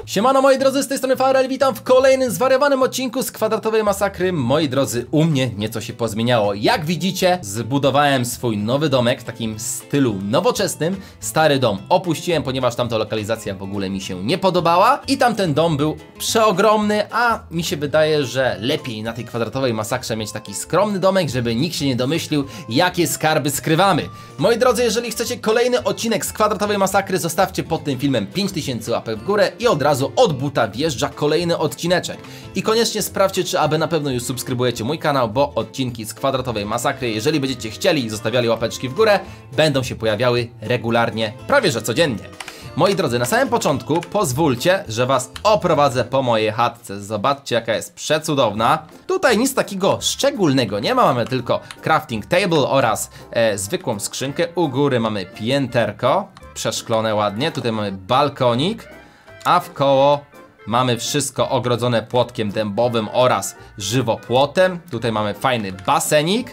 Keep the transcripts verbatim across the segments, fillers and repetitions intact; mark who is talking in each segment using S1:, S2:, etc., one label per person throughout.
S1: Siemano moi drodzy, z tej strony Farel, witam w kolejnym zwariowanym odcinku z Kwadratowej Masakry. Moi drodzy, u mnie nieco się pozmieniało. Jak widzicie, zbudowałem swój nowy domek w takim stylu nowoczesnym. Stary dom opuściłem, ponieważ tamta lokalizacja w ogóle mi się nie podobała i tamten dom był przeogromny, a mi się wydaje, że lepiej na tej Kwadratowej Masakrze mieć taki skromny domek, żeby nikt się nie domyślił, jakie skarby skrywamy. Moi drodzy, jeżeli chcecie kolejny odcinek z Kwadratowej Masakry, zostawcie pod tym filmem pięć tysięcy łapek w górę i od razu od buta wjeżdża kolejny odcineczek. I koniecznie sprawdźcie, czy aby na pewno już subskrybujecie mój kanał, bo odcinki z Kwadratowej Masakry, jeżeli będziecie chcieli i zostawiali łapeczki w górę, będą się pojawiały regularnie, prawie że codziennie. Moi drodzy, na samym początku pozwólcie, że was oprowadzę po mojej chatce. Zobaczcie, jaka jest przecudowna. Tutaj nic takiego szczególnego nie ma, mamy tylko crafting table oraz e, zwykłą skrzynkę. U góry mamy pięterko, przeszklone ładnie, tutaj mamy balkonik, a w koło mamy wszystko ogrodzone płotkiem dębowym oraz żywopłotem. Tutaj mamy fajny basenik.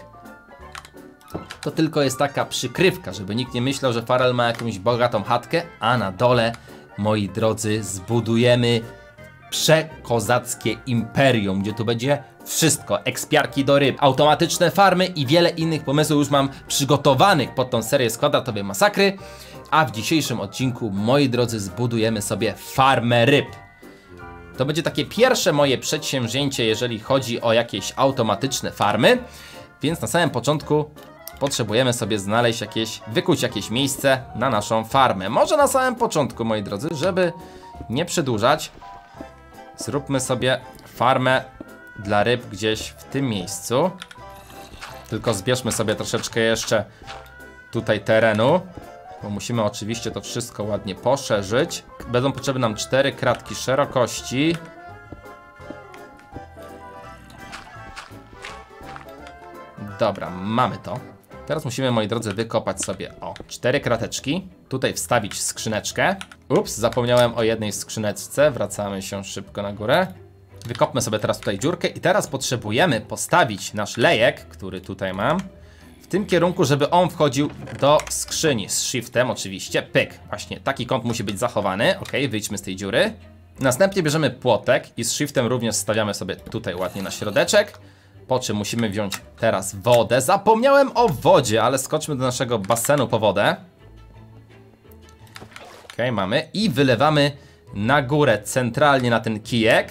S1: To tylko jest taka przykrywka, żeby nikt nie myślał, że Farel ma jakąś bogatą chatkę, a na dole, moi drodzy, zbudujemy przekozackie imperium, gdzie tu będzie wszystko, ekspiarki do ryb, automatyczne farmy i wiele innych pomysłów już mam przygotowanych pod tą serię z Kwadratowej Masakry. A w dzisiejszym odcinku, moi drodzy, zbudujemy sobie farmę ryb. To będzie takie pierwsze moje przedsięwzięcie, jeżeli chodzi o jakieś automatyczne farmy. Więc na samym początku potrzebujemy sobie znaleźć jakieś, wykuć jakieś miejsce na naszą farmę. Może na samym początku, moi drodzy, żeby nie przedłużać, zróbmy sobie farmę dla ryb gdzieś w tym miejscu. Tylko zbierzmy sobie troszeczkę jeszcze tutaj terenu, bo musimy oczywiście to wszystko ładnie poszerzyć. Będą potrzebne nam cztery kratki szerokości. Dobra, mamy to. Teraz musimy, moi drodzy, wykopać sobie o cztery krateczki. Tutaj wstawić skrzyneczkę. Ups, zapomniałem o jednej skrzyneczce. Wracamy się szybko na górę. Wykopmy sobie teraz tutaj dziurkę i teraz potrzebujemy postawić nasz lejek, który tutaj mam, w tym kierunku, żeby on wchodził do skrzyni z shiftem oczywiście. Pyk, właśnie taki kąt musi być zachowany. Ok, wyjdźmy z tej dziury. Następnie bierzemy płotek i z shiftem również stawiamy sobie tutaj ładnie na środeczek. Po czym musimy wziąć teraz wodę. Zapomniałem o wodzie, ale skoczmy do naszego basenu po wodę. Ok, mamy. I wylewamy na górę, centralnie na ten kijek.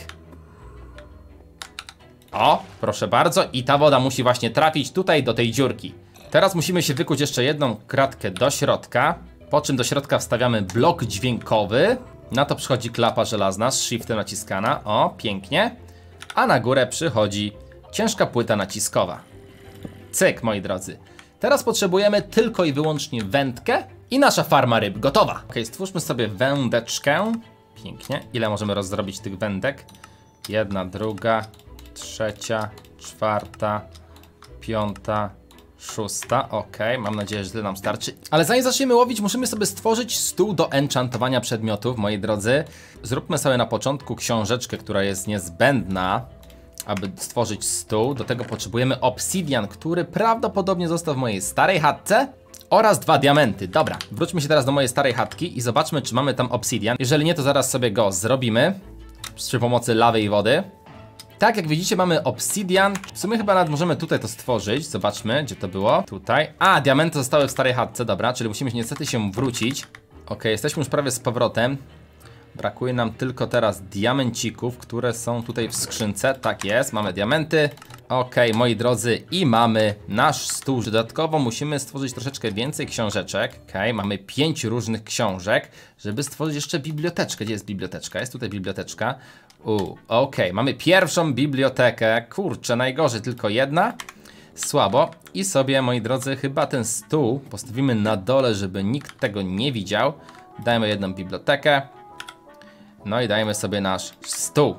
S1: O, proszę bardzo. I ta woda musi właśnie trafić tutaj do tej dziurki. Teraz musimy się wykuć jeszcze jedną kratkę do środka. Po czym do środka wstawiamy blok dźwiękowy. Na to przychodzi klapa żelazna z shiftem naciskana. O, pięknie. A na górę przychodzi ciężka płyta naciskowa. Cyk, moi drodzy. Teraz potrzebujemy tylko i wyłącznie wędkę i nasza farma ryb gotowa. Ok, stwórzmy sobie wędeczkę. Pięknie. Ile możemy rozdrobić tych wędek? Jedna, druga, trzecia, czwarta, piąta, szósta. Ok, mam nadzieję, że tyle nam starczy. Ale zanim zaczniemy łowić, musimy sobie stworzyć stół do enchantowania przedmiotów, moi drodzy. Zróbmy sobie na początku książeczkę, która jest niezbędna, aby stworzyć stół. Do tego potrzebujemy obsydian, który prawdopodobnie został w mojej starej chatce, oraz dwa diamenty. Dobra, wróćmy się teraz do mojej starej chatki i zobaczmy, czy mamy tam obsydian. Jeżeli nie, to zaraz sobie go zrobimy przy pomocy lawy i wody. Tak, jak widzicie, mamy obsydian. W sumie chyba nawet możemy tutaj to stworzyć. Zobaczmy, gdzie to było. Tutaj. A, diamenty zostały w starej chatce, dobra, czyli musimy niestety się wrócić. Ok, jesteśmy już prawie z powrotem. Brakuje nam tylko teraz diamencików, które są tutaj w skrzynce. Tak jest, mamy diamenty. Ok, moi drodzy, i mamy nasz stół. Dodatkowo musimy stworzyć troszeczkę więcej książeczek. Ok, mamy pięć różnych książek, żeby stworzyć jeszcze biblioteczkę. Gdzie jest biblioteczka? Jest tutaj biblioteczka. U, ok, mamy pierwszą bibliotekę. Kurczę, najgorzej, tylko jedna. Słabo. I sobie, moi drodzy, chyba ten stół postawimy na dole, żeby nikt tego nie widział. Dajmy jedną bibliotekę. No i dajmy sobie nasz stół.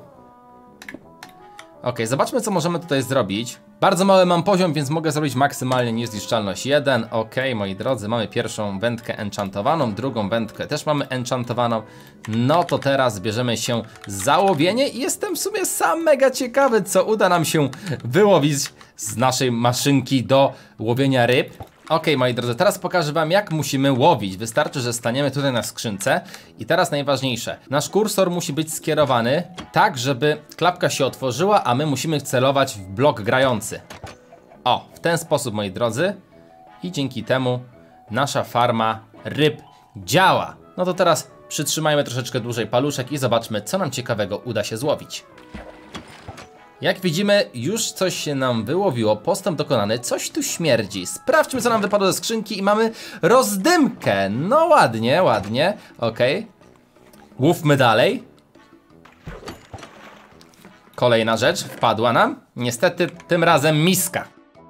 S1: Ok, zobaczmy, co możemy tutaj zrobić. Bardzo mały mam poziom, więc mogę zrobić maksymalnie niezniszczalność jeden. Ok, moi drodzy, mamy pierwszą wędkę enchantowaną, drugą wędkę też mamy enchantowaną. No to teraz bierzemy się za łowienie i jestem w sumie sam mega ciekawy, co uda nam się wyłowić z naszej maszynki do łowienia ryb. Ok, moi drodzy, teraz pokażę wam, jak musimy łowić. Wystarczy, że staniemy tutaj na skrzynce. I teraz najważniejsze. Nasz kursor musi być skierowany tak, żeby klapka się otworzyła, a my musimy celować w blok grający. O, w ten sposób, moi drodzy. I dzięki temu nasza farma ryb działa. No to teraz przytrzymajmy troszeczkę dłużej paluszek i zobaczmy, co nam ciekawego uda się złowić. Jak widzimy, już coś się nam wyłowiło, postęp dokonany, coś tu śmierdzi. Sprawdźmy, co nam wypadło ze skrzynki i mamy rozdymkę. No ładnie, ładnie, okej. Łówmy dalej. Kolejna rzecz wpadła nam. Niestety tym razem miska.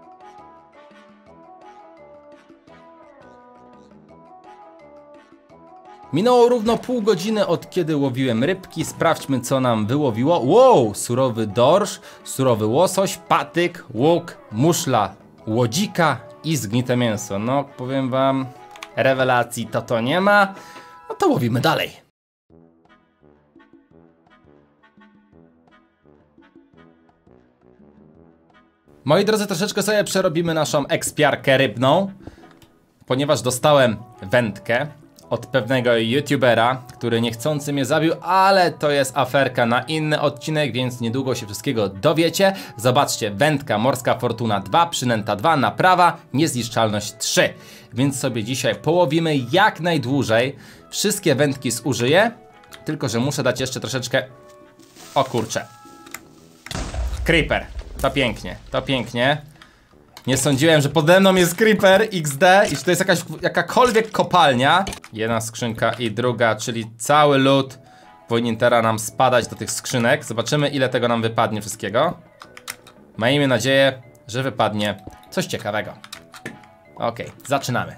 S1: Minęło równo pół godziny od kiedy łowiłem rybki. Sprawdźmy, co nam wyłowiło. Wow, surowy dorsz, surowy łosoś, patyk, łuk, muszla, łodzika i zgnite mięso. No, powiem wam, rewelacji to to nie ma. No to łowimy dalej. Moi drodzy, troszeczkę sobie przerobimy naszą ekspiarkę rybną, ponieważ dostałem wędkę od pewnego youtubera, który niechcący mnie zabił, ale to jest aferka na inny odcinek, więc niedługo się wszystkiego dowiecie. Zobaczcie, wędka Morska Fortuna dwa, przynęta dwa, naprawa, niezniszczalność trzy. Więc sobie dzisiaj połowimy jak najdłużej. Wszystkie wędki zużyję, tylko że muszę dać jeszcze troszeczkę... O kurczę. Creeper, to pięknie, to pięknie. Nie sądziłem, że pode mną jest creeper X D i że to jest jakaś, jakakolwiek kopalnia. Jedna skrzynka i druga, czyli cały lód powinien teraz nam spadać do tych skrzynek. Zobaczymy, ile tego nam wypadnie wszystkiego. Miejmy nadzieję, że wypadnie coś ciekawego. Ok, zaczynamy.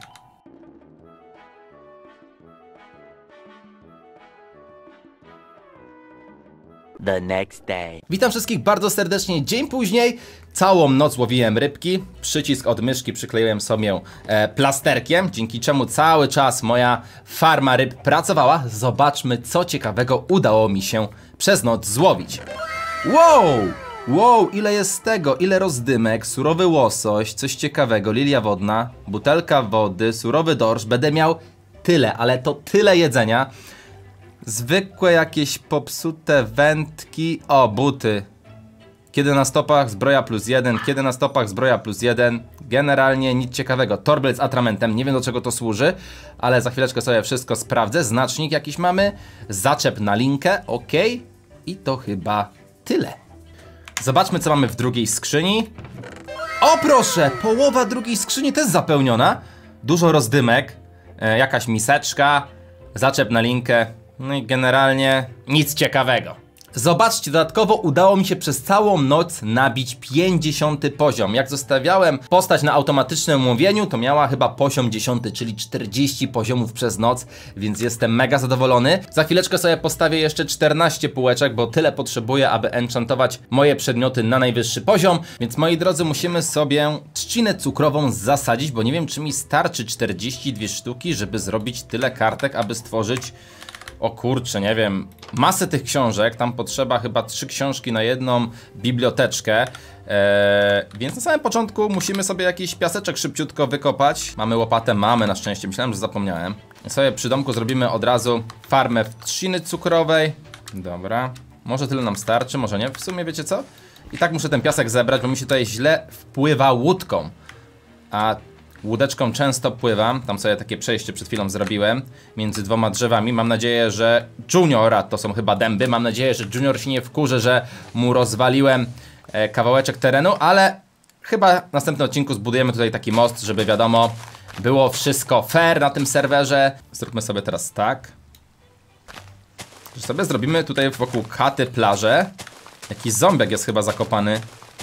S2: The next day.
S1: Witam wszystkich bardzo serdecznie. Dzień później, całą noc łowiłem rybki. Przycisk od myszki przykleiłem sobie e, plasterkiem, dzięki czemu cały czas moja farma ryb pracowała. Zobaczmy, co ciekawego udało mi się przez noc złowić. Wow! Wow, ile jest tego, ile rozdymek, surowy łosoś, coś ciekawego, lilia wodna, butelka wody, surowy dorsz. Będę miał tyle, ale to tyle jedzenia. Zwykłe jakieś popsute wędki. O, buty. Kiedy na stopach zbroja plus jeden, kiedy na stopach zbroja plus jeden. Generalnie nic ciekawego. Torbel z atramentem, nie wiem do czego to służy, ale za chwileczkę sobie wszystko sprawdzę. Znacznik jakiś mamy, zaczep na linkę, ok. I to chyba tyle. Zobaczmy, co mamy w drugiej skrzyni. O proszę, połowa drugiej skrzyni też zapełniona. Dużo rozdymek, e, jakaś miseczka, zaczep na linkę. No i generalnie nic ciekawego. Zobaczcie, dodatkowo udało mi się przez całą noc nabić pięćdziesiąty poziom. Jak zostawiałem postać na automatycznym łowieniu, to miała chyba poziom dziesiąty, czyli czterdzieści poziomów przez noc, więc jestem mega zadowolony. Za chwileczkę sobie postawię jeszcze czternaście półeczek, bo tyle potrzebuję, aby enchantować moje przedmioty na najwyższy poziom. Więc moi drodzy, musimy sobie trzcinę cukrową zasadzić, bo nie wiem, czy mi starczy czterdzieści dwie sztuki, żeby zrobić tyle kartek, aby stworzyć... O kurczę, nie wiem, masę tych książek, tam potrzeba chyba trzy książki na jedną biblioteczkę, eee, więc na samym początku musimy sobie jakiś piaseczek szybciutko wykopać. Mamy łopatę, mamy na szczęście, myślałem, że zapomniałem. Sobie przy domku zrobimy od razu farmę w trzciny cukrowej. Dobra, może tyle nam starczy, może nie, w sumie wiecie co? I tak muszę ten piasek zebrać, bo mi się tutaj źle wpływa łódką, a łódeczką często pływam, tam sobie takie przejście przed chwilą zrobiłem między dwoma drzewami. Mam nadzieję, że Junior, to są chyba dęby, mam nadzieję, że Junior się nie wkurzy, że mu rozwaliłem e, kawałeczek terenu, ale chyba w następnym odcinku zbudujemy tutaj taki most, żeby wiadomo, było wszystko fair na tym serwerze. Zróbmy sobie teraz tak, że sobie zrobimy tutaj wokół chaty plażę. Jakiś zombiak jest chyba zakopany.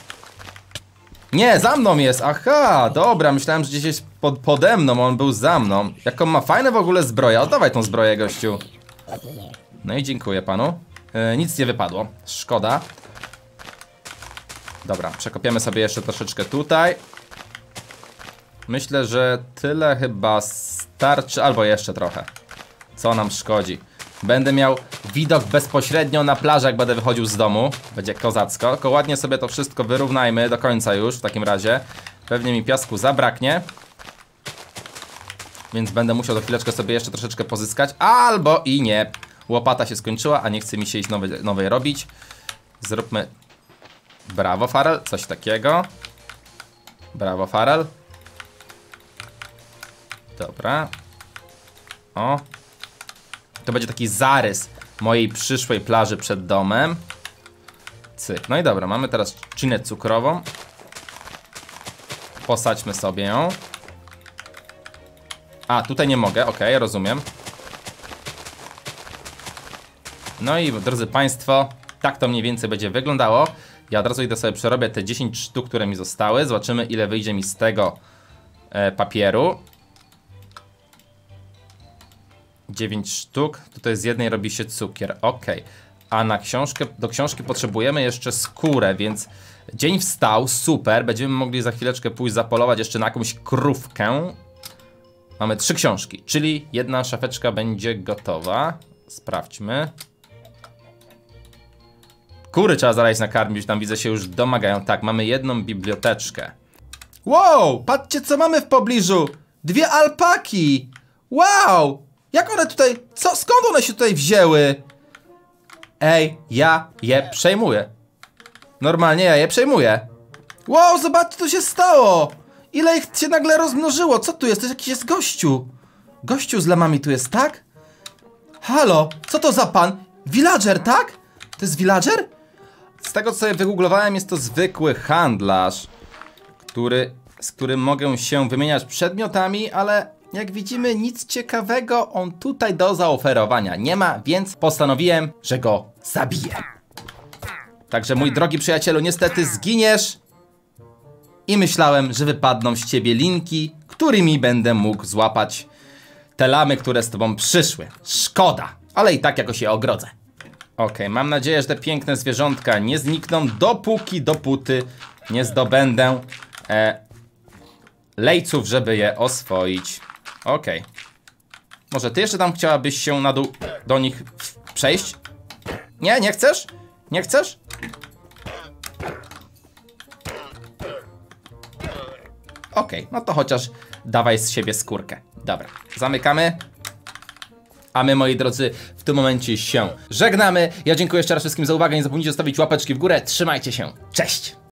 S1: Nie, za mną jest, aha, dobra, myślałem, że gdzieś jest pod, pode mną, on był za mną. Jaką ma fajne w ogóle zbroję, oddawaj tą zbroję, gościu. No i dziękuję panu. Yy, nic nie wypadło, szkoda. Dobra, przekopiemy sobie jeszcze troszeczkę tutaj. Myślę, że tyle chyba starczy, albo jeszcze trochę. Co nam szkodzi. Będę miał widok bezpośrednio na plażę, jak będę wychodził z domu. Będzie kozacko. Tylko ładnie sobie to wszystko wyrównajmy do końca już w takim razie. Pewnie mi piasku zabraknie. Więc będę musiał za chwileczkę sobie jeszcze troszeczkę pozyskać. Albo i nie. Łopata się skończyła, a nie chce mi się iść nowej, nowej robić. Zróbmy... Brawo, Farel, coś takiego. Brawo, Farel. Dobra. O. To będzie taki zarys mojej przyszłej plaży przed domem. Cyk. No i dobra, mamy teraz trzcinę cukrową. Posadźmy sobie ją. A, tutaj nie mogę, okej, okay, rozumiem. No i drodzy Państwo, tak to mniej więcej będzie wyglądało. Ja od razu idę sobie przerobię te dziesięć sztuk, które mi zostały. Zobaczymy, ile wyjdzie mi z tego e, papieru. dziewięć sztuk. Tutaj z jednej robi się cukier. Ok. A na książkę, do książki potrzebujemy jeszcze skórę, więc dzień wstał, super. Będziemy mogli za chwileczkę pójść zapolować jeszcze na jakąś krówkę. Mamy trzy książki, czyli jedna szafeczka będzie gotowa. Sprawdźmy. Kury trzeba zaraz nakarmić, tam widzę się już domagają. Tak, mamy jedną biblioteczkę. Wow, patrzcie co mamy w pobliżu. Dwie alpaki. Wow, jak one tutaj, co, skąd one się tutaj wzięły? Ej, ja je przejmuję. Normalnie ja je przejmuję. Wow, zobaczcie co się stało. Ile ich się nagle rozmnożyło, co tu jest? To jest jakiś jest gościu. Gościu z lamami tu jest, tak? Halo, co to za pan? Villager, tak? To jest villager? Z tego co sobie wygooglowałem, jest to zwykły handlarz, który, z którym mogę się wymieniać przedmiotami, ale jak widzimy nic ciekawego on tutaj do zaoferowania nie ma, więc postanowiłem, że go zabiję. Także mój drogi przyjacielu, niestety zginiesz i myślałem, że wypadną z ciebie linki, którymi będę mógł złapać te lamy, które z tobą przyszły. Szkoda, ale i tak jakoś je ogrodzę. Okej, okay, mam nadzieję, że te piękne zwierzątka nie znikną, dopóki, dopóty nie zdobędę e, lejców, żeby je oswoić. Okej. Okay. Może ty jeszcze tam chciałabyś się na dół do nich przejść? Nie, nie chcesz? Nie chcesz? Okej, okay, no to chociaż dawaj z siebie skórkę. Dobra, zamykamy. A my, moi drodzy, w tym momencie się żegnamy. Ja dziękuję jeszcze raz wszystkim za uwagę. Nie zapomnijcie zostawić łapeczki w górę. Trzymajcie się. Cześć!